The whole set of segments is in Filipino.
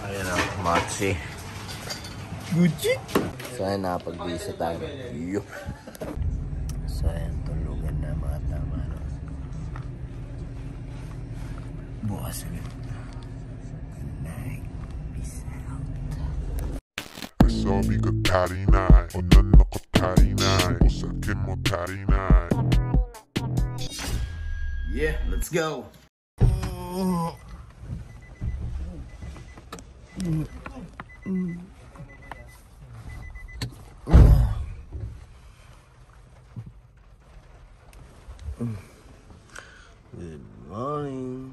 Ayan o, Maxi. Gucci. So ayan, nakapag-visa tayo. Yup. So ayan, tulugan na mga tama. No? Bukas ulit. Good night. Peace out. Sabi ka carry night, o nan ako carry night, o sakin mo carry night. Yeah, let's go. Good morning.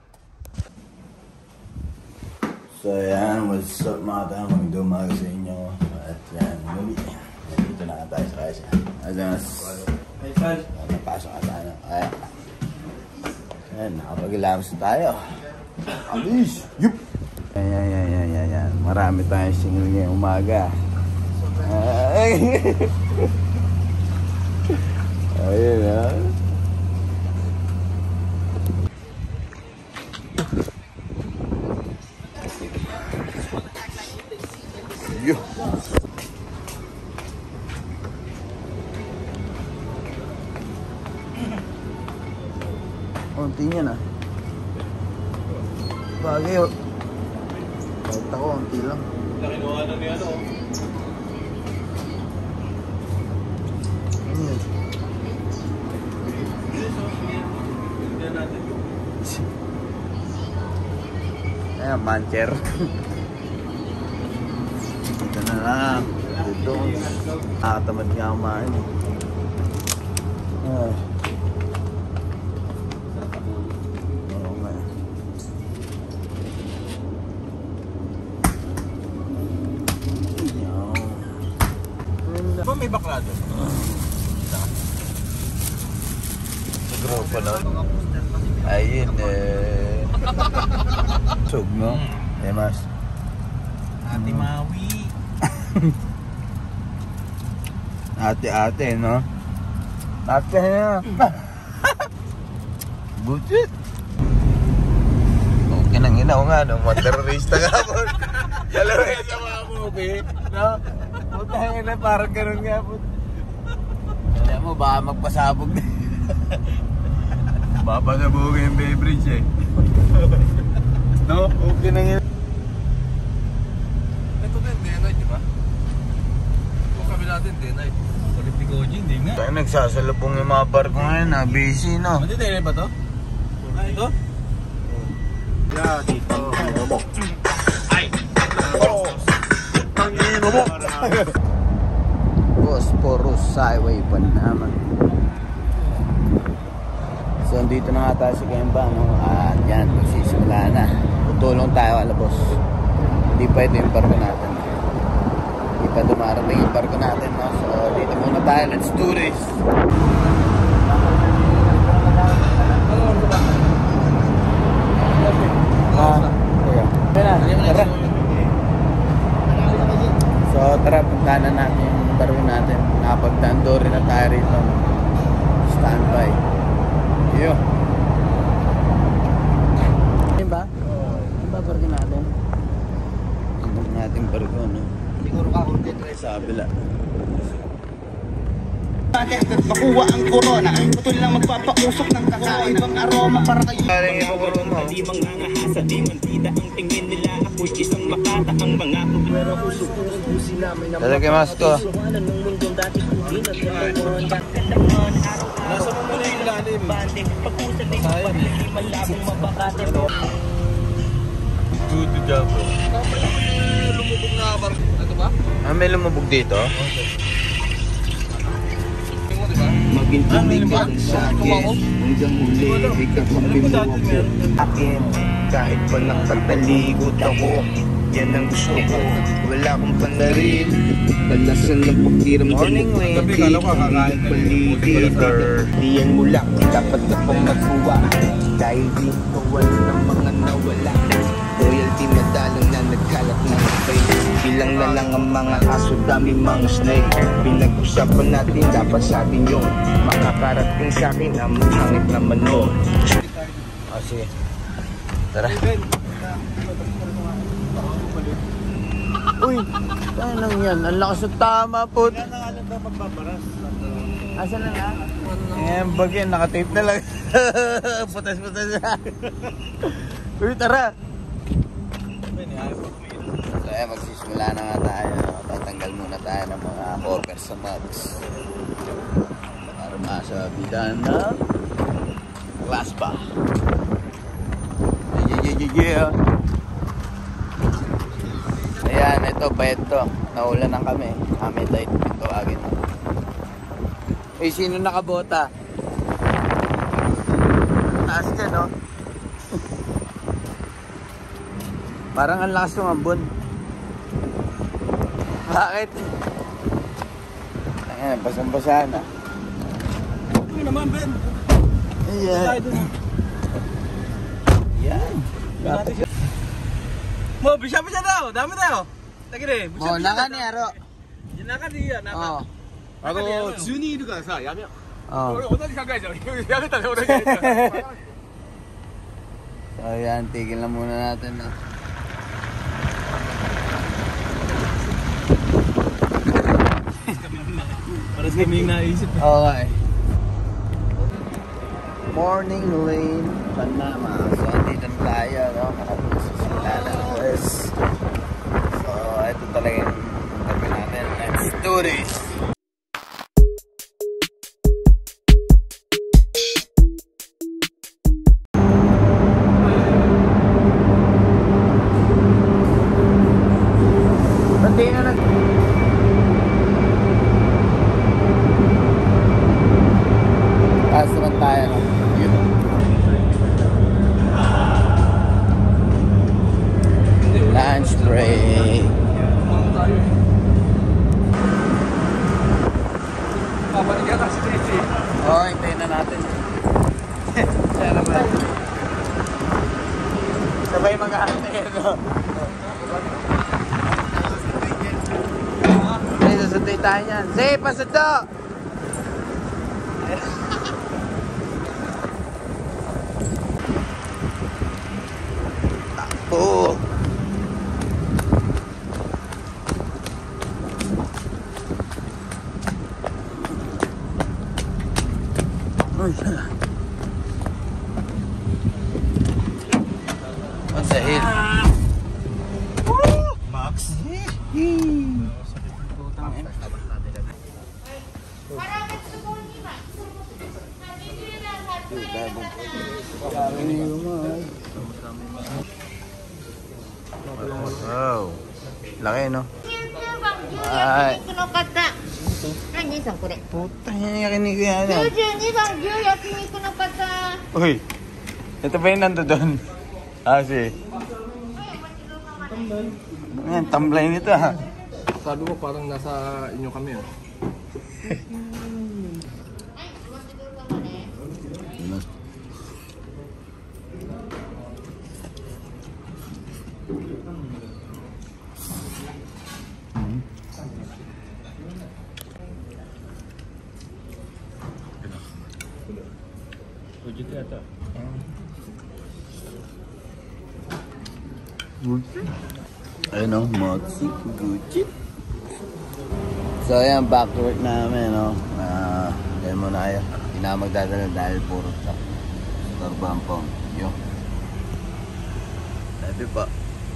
So yan, what's up mga tama, magdumag sa inyo. At yan, muli. Nandito na tayo sa kaya. Adas. Napasok na tayo. Kaya. Yan, nakapag-ilamos na tayo. Alis! Yup! Yan. Marami tayong single ngayong umaga. Ayun ha. Yo. Konti niya na. Bagay o. Kahit ako, konti lang. Nakinuha na ni ano. Ano yun? Ayan, mancher. Ito na lang. Dito. Nakatamad nga kumain. Oo nga. Ba may bakla doon? Sa grupo nun. Ayun eh. Sug no? Eh mas. Ate Maui. Ate no? Ate na. Butit. Okay nang ina ko nga no, mga terorista ka po. Dalawa sa mga movie, no? Putang ina, parang ganun nga po. Alam mo, baka magpasabog na. Papasabog yung beverage eh. No? Okay nang ina. Ito din, day night, di ba? Kung kami natin, day night. Olympic OG, hindi nga. Kaya nagsasalubong yung mga barko ngayon, ha? Busy, no? Hindi, day night ba to? Ito? Yeah, dito. Ay! Oh! Tangino mo! Bosporus Highway pa naman. So, dito na nga tayo sa Gemba, no? At yan, magsisimula na. Tutulong tayo, alabos. Hindi pa ito yung barko natin. Hindi pa dumarating yung barko natin, no? So, dito muna tayo. Let's do this! Tara. So, tara, puntahan na natin yung barko natin. Nakapagtando rin na tayo rito. Standby. Yo. Yan ba? Yan ba barko natin? Yan natin barko, no? Siguro ka kung dito eh. Sa kabila. Makuha ang corona. Putol lang magpapausok ng kakaibang aroma para kayo. Kaling yung corona. Di mangangahasa, di mandida ang tingin nila. Ako'y isang makata ang mga pero usok-usok sila may naman. Talaga mas to. Nung mundong dati hindi na ganoon. Nasa mundo na yung lalim. Pag-usap din hindi malabong mabakate. Good job. Lumubog na barko. Ito ba? Ah, may lumubog dito? Magintunig ka sa akin hanggang muli ikaw ang binuo ko akin kahit pa nakataligot ako yan ang gusto ko wala akong panarin talasan ng pakiramdam Morning, Wayne. Gabi, kala ko kakain na paligid diyan mo lang dapat na pang magbuwa dahil dito wala ng mga nawala royalty madalang na nagkalat ng fame bilang na lang ang mga aso dami mga snake pinag-usapan natin dapat sabi nyo makakarating sa akin ang hangit na manok. Ah, sige. Tara. Uy, ano lang yan? Ang lakas ng tama po. Kaya nangalan daw magbabaras. Asa na lang? Ayan, bagyan. Nakatape na lang. Putas-putas na. Uy, tara. So, ayan, magsisimula na nga tayo. Tatanggal muna tayo ng mga cover sa mags. Para masabitan ng glass ba. Yeah. Ayan, ito, bayad to. Naulan na kami. Kami tayo ito agad. Eh, sino nakabota? Taas ka, no? Parang ang lakas ng ambon. Bakit? Ayan, basang-basa na. Ano naman, Ben? Ayan. Ayan. Mo, bisa-bisa daw. Dami daw. Tagire. Oh, naka ni Aro. Yan naka niya, naka. Oh. 10人いるからさ、やめよう。 Oh. 俺同じ考えじゃん。やめたね、俺が。 So, ayan, tigil na muna natin, no? Paras kami yung naisip. Okay. Morning lane, Panama. So, dito na tayo, no? Nakasimula na West. So, ito talaga yung tabi natin. Let's do this! Pati na nag... Taas naman tayo, no? Yun. Lunch break. Papanig yata si Tracy. Oo, hintayin na natin. Siya naman. Sabay mag-ahantay, no? Ay, susunday tayo niyan. Say, pasundo! Takbo! On the hill. Max. Wow. Laki, no? Ay. Puta, yan yung yakinig ko yan. 92番牛焼肉の方 Uy, ito ba yung nando doon? Ah, si. Ayan, tamblay nito, ha? Sabi mo parang nasa inyo kami ah. Ayun, Moxie Gucci. So, ayan, back to work namin, no? Ayan muna kayo. Hindi na magdadala dahil puro sa Torbampong. Yun. Sabi pa.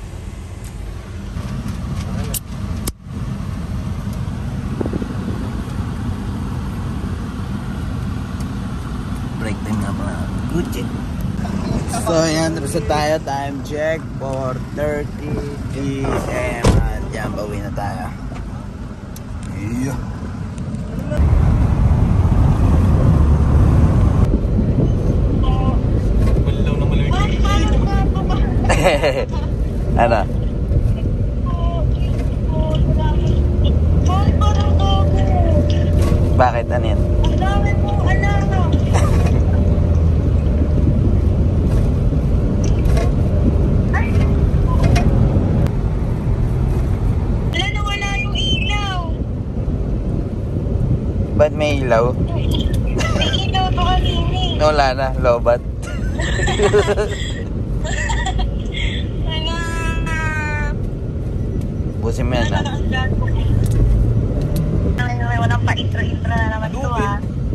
Break time na mga Gucci. So, ayan, reset tayo. Time check. 4:30 p.m. At yan, bawi na tayo. Yeah. Balilaw na malamig. Ano? Bakit? Ano yan? Ang dami mong alarm. Wala na wala yung ilaw. Ba't may ilaw? May ilaw to kanini. Wala na, lobat. Wala. Tapusin mo yan, ha? Ay, walang pa-intro-intro na naman ito, ah.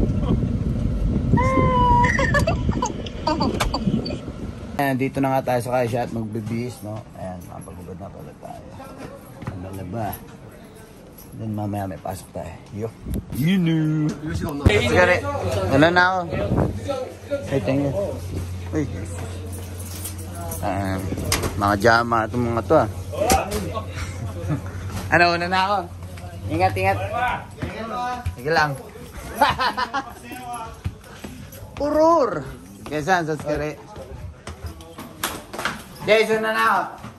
Ayan, dito na nga tayo sa Kaisha at magbibihis, no? Ayan, mapagubad na pala tayo. Ang lalaba. Then mamaya may pasok tayo. Yo. Yunu. Sige, wala na ako. Ay, thank you. Uy. Mga jama itong mga to, ah. Ano, una na ako. Ingat, ingat. Sige lang. Urur. Kesan, subscribe. Jason na ako.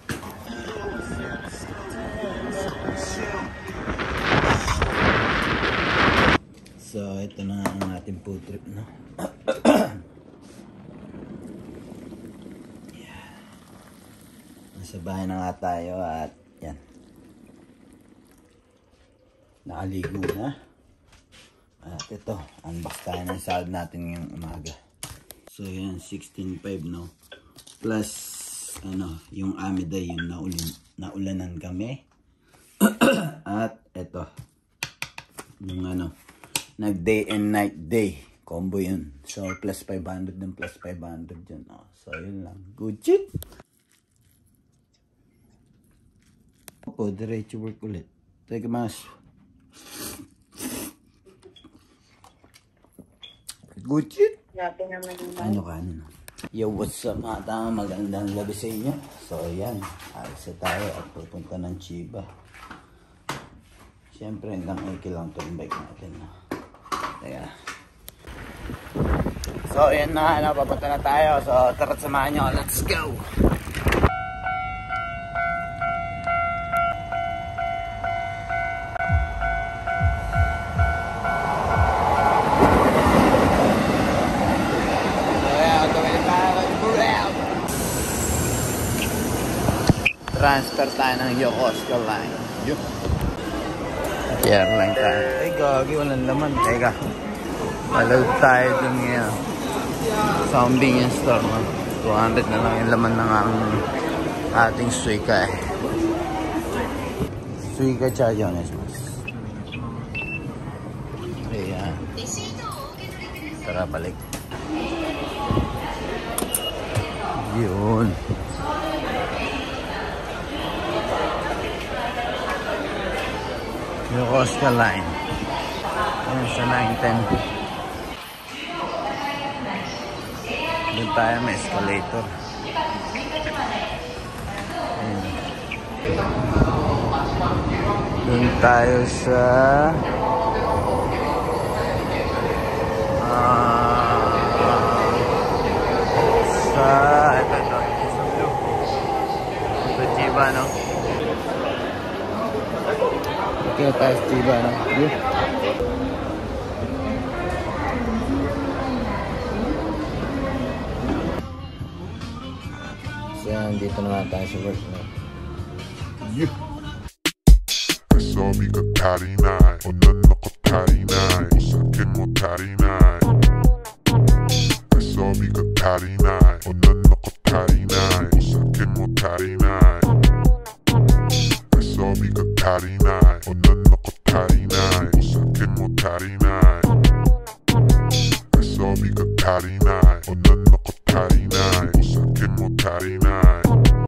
So, ito na ang ating food trip, no? Yeah. Nasa bahay na nga tayo at yan. Nakaligo na. At ito, unbox tayo ng salad natin ngayong umaga. So, yan, 16.5, no? Plus, ano, yung amida, yung naulanan kami. At ito, yung ano, nag day and night day combo yun. So plus 500 ng plus 500 yun. Oh, so yun lang. Good shit. Opo, diretso work ulit. Teka mas. Good shit. Ano ka ano? Yo, what's up mga tama? Magandang gabi sa inyo. So yan, alis tayo at pupunta ng Chiba. Siyempre hanggang 8 lang ito yung bike natin, no? Kaya. So yan na, ano, papunta na tayo. So tara, samahan nyo. Let's go! Transfer tayo ng Yokosuka line. Yup. Airline tayo. Ay, gagi. Walang laman. Teka. Malog tayo dun ngayon. Sa convenience store. 200 na lang yung laman ng ating suika, eh. Suika chayones mas. Ayan. Tara, balik. Yun. Yokosuka line. Ayan sa 910. Doon tayo may escalator. Ayan. Doon tayo sa ito Chiba, no? Kaya tayo sa Chiba, no? Yeah. So yan, dito naman tayo sa work, no? Yeah. Sabi ka tarinay, o nanakatarinay, o sakin mo tarinay. Sabi ka tarinay, o nanakatarinay, o sakin mo tarinay. Sabi ka tarinay, o nanakatarinay.